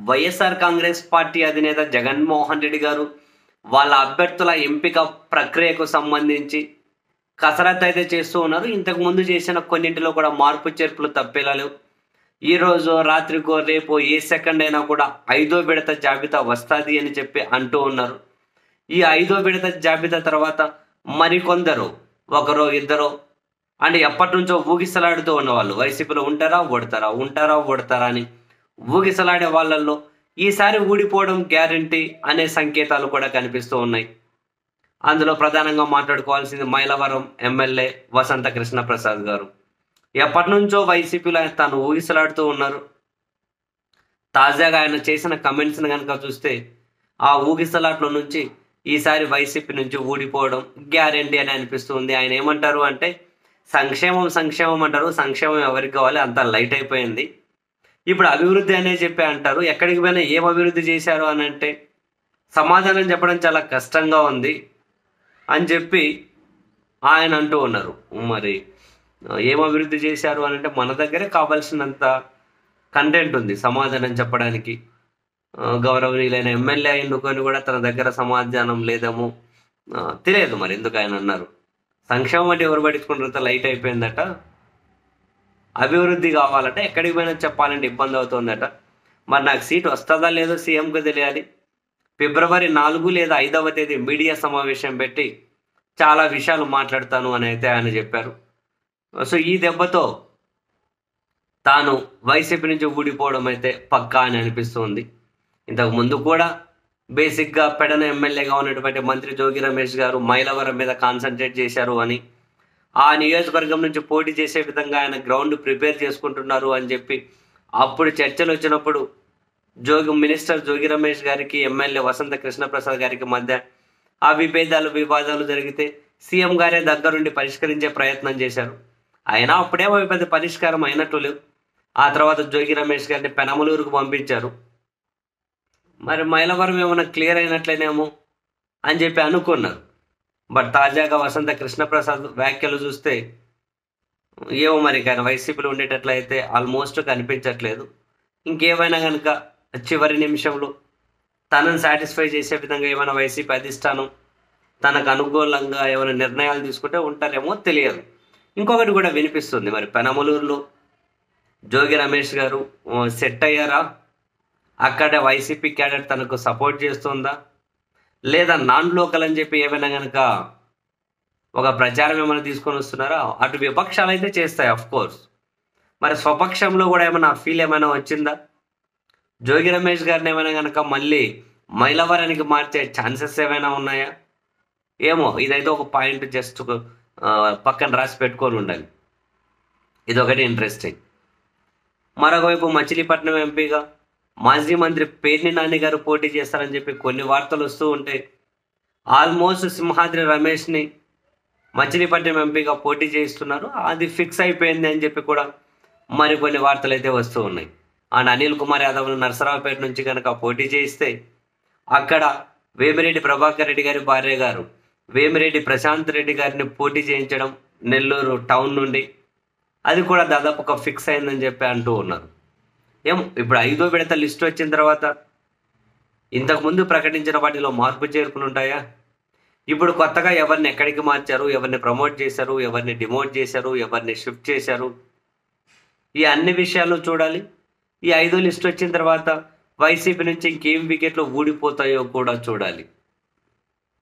YSR Congress party అధినేత జగన్మోహన్ రెడ్డి గారు వాళ్ళ అభ్యర్థుల ఎంపిక ప్రక్రియకు సంబంధించి కసరత్తు అయితే చేస్తూ ఉన్నారు. ఇంతకు ముందు చేసిన కొన్నింటిలో కూడా మార్పు చేర్పులు తప్పేలా లేవు. ఈరోజు రాత్రికో రేపు ఏ సెకండ్ అయినా కూడా 5వ విడత జాబితా వస్తుంది అని చెప్పి అంటూ ఉన్నారు. ఈ 5వ విడత జాబితా తర్వాత మరికొందరు ఒకరో ఇద్దరో అంటే ఎప్పటి నుంచో ఊగిసలాడుతూ ఉన్నవాళ్ళు వైసీపీలో ఉంటారా ఓడతారా అని ఊగిసలాడే వాళ్ళల్లో ఈసారి ఊడిపోవడం గ్యారంటీ అనే సంకేతాలు కూడా కనిపిస్తూ ఉన్నాయి. అందులో ప్రధానంగా మాట్లాడుకోవాల్సింది మైలవరం ఎమ్మెల్యే వసంత కృష్ణ ప్రసాద్ గారు. ఎప్పటి నుంచో వైసీపీలో తాను ఊగిసలాడుతూ ఉన్నారు. తాజాగా ఆయన చేసిన కమెంట్స్ని కనుక చూస్తే ఆ ఊగిసలాట్లో నుంచి ఈసారి వైసీపీ నుంచి ఊడిపోవడం గ్యారంటీ అని అనిపిస్తుంది. ఆయన ఏమంటారు అంటే సంక్షేమం అంటారు. సంక్షేమం ఎవరికి కావాలి, అంత లైట్ అయిపోయింది. ఇప్పుడు అభివృద్ధి అనే చెప్పి అంటారు. ఎక్కడికి పోయినా ఏం అభివృద్ధి చేశారు అని అంటే సమాధానం చెప్పడం చాలా కష్టంగా ఉంది అని చెప్పి ఆయన అంటూ ఉన్నారు. మరి ఏం అభివృద్ధి చేశారు అని అంటే మన దగ్గరే కావాల్సినంత కంటెంట్ ఉంది సమాధానం చెప్పడానికి. గౌరవనీయులైన ఎమ్మెల్యే ఎన్నుకొని కూడా తన దగ్గర సమాధానం లేదేమో తెలియదు మరి ఎందుకు ఆయన అన్నారు. సంక్షేమం అంటే ఎవరు పట్టించుకుంటారంత లైట్ అయిపోయిందట. అభివృద్ధి కావాలంటే ఎక్కడికి పోయినా చెప్పాలంటే ఇబ్బంది అవుతుందట. మరి నాకు సీట్ వస్తుందా లేదో సీఎంకు తెలియాలి. ఫిబ్రవరి 4 లేదా 5వ తేదీ మీడియా సమావేశం పెట్టి చాలా విషయాలు మాట్లాడతాను అని అయితే ఆయన చెప్పారు. సో ఈ దెబ్బతో తాను వైసీపీ నుంచి ఊడిపోవడం అయితే పక్కా అని అనిపిస్తుంది. ఇంతకు ముందు కూడా బేసిక్గా పెడన ఎమ్మెల్యేగా ఉన్నటువంటి మంత్రి జోగి రమేష్ గారు మైలవరం మీద కాన్సన్ట్రేట్ చేశారు అని, ఆ నియోజకవర్గం నుంచి పోటీ చేసే విధంగా ఆయన గ్రౌండ్ ప్రిపేర్ చేసుకుంటున్నారు అని చెప్పి అప్పుడు చర్చలు వచ్చినప్పుడు మినిస్టర్ జోగి రమేష్ గారికి ఎమ్మెల్యే వసంత కృష్ణప్రసాద్ గారికి మధ్య ఆ వివాదాలు జరిగితే సీఎం గారే దగ్గరుండి పరిష్కరించే ప్రయత్నం చేశారు. అయినా అప్పుడేమో పెద్ద పరిష్కారం అయినట్టు లేవు. ఆ తర్వాత జోగి రమేష్ గారిని పెనమలూరుకు పంపించారు. మరి మైలవరం ఏమైనా క్లియర్ అయినట్లేనేమో అని చెప్పి అనుకున్నారు. బట్ తాజాగా వసంత కృష్ణప్రసాద్ వ్యాఖ్యలు చూస్తే ఏమో మరి కానీ వైసీపీలో ఉండేటట్లయితే ఆల్మోస్ట్ కనిపించట్లేదు. ఇంకేమైనా కనుక చివరి నిమిషంలో తనను సాటిస్ఫై చేసే విధంగా ఏమైనా వైసీపీ అధిష్టానం తనకు అనుకూలంగా ఏమైనా నిర్ణయాలు తీసుకుంటే ఉంటారేమో తెలియదు. ఇంకొకటి కూడా వినిపిస్తుంది, మరి పెనమలూరులో జోగి రమేష్ గారు సెట్ అయ్యారా, అక్కడ వైసీపీ క్యాడర్ తనకు సపోర్ట్ చేస్తుందా, లేదా నాన్ లోకల్ అని చెప్పి ఏమైనా కనుక ఒక ప్రచారం ఏమైనా తీసుకొని వస్తున్నారా? అటు విపక్షాలు అయితే చేస్తాయి అఫ్ కోర్స్. మరి స్వపక్షంలో కూడా ఏమైనా ఫీల్ ఏమైనా వచ్చిందా? జోగి రమేష్ గారిని ఏమైనా కనుక మళ్ళీ మైలవరానికి మార్చే ఛాన్సెస్ ఏమైనా ఉన్నాయా? ఏమో, ఇదైతే ఒక పాయింట్ జస్ట్ పక్కన రాసి పెట్టుకొని ఉండాలి. ఇదొకటి ఇంట్రెస్టింగ్. మరొకవైపు మచిలీపట్నం ఎంపీగా మాజీ మంత్రి పేర్ని నాని గారు పోటీ చేస్తారని చెప్పి కొన్ని వార్తలు వస్తూ ఉంటే ఆల్మోస్ట్ సింహాద్రి రమేష్ని మచిలీపట్నం ఎంపీగా పోటీ చేయిస్తున్నారు, అది ఫిక్స్ అయిపోయింది అని చెప్పి కూడా మరికొన్ని వార్తలు అయితే వస్తూ ఉన్నాయి. అండ్ అనిల్ కుమార్ యాదవ్ను నరసరావుపేట నుంచి కనుక పోటీ చేయిస్తే అక్కడ వేమిరెడ్డి ప్రభాకర్ రెడ్డి గారి భార్య గారు వేమిరెడ్డి ప్రశాంత్ రెడ్డి గారిని పోటీ చేయించడం నెల్లూరు టౌన్ నుండి, అది కూడా దాదాపు ఒక ఫిక్స్ అయిందని చెప్పి అంటూ ఉన్నారు. ఇప్పుడు 5వ విడత లిస్ట్ వచ్చిన తర్వాత ఇంతకుముందు ప్రకటించిన వాటిలో మార్పు చేర్పులు ఉంటాయా? ఇప్పుడు కొత్తగా ఎవరిని ఎక్కడికి మార్చారు, ఎవరిని ప్రమోట్ చేశారు, ఎవరిని డిమోట్ చేశారు, ఎవరిని షిఫ్ట్ చేశారు, ఈ అన్ని విషయాలు చూడాలి. ఈ 5వ లిస్ట్ వచ్చిన తర్వాత వైసీపీ నుంచి ఇంకేం వికెట్లు ఊడిపోతాయో కూడా చూడాలి.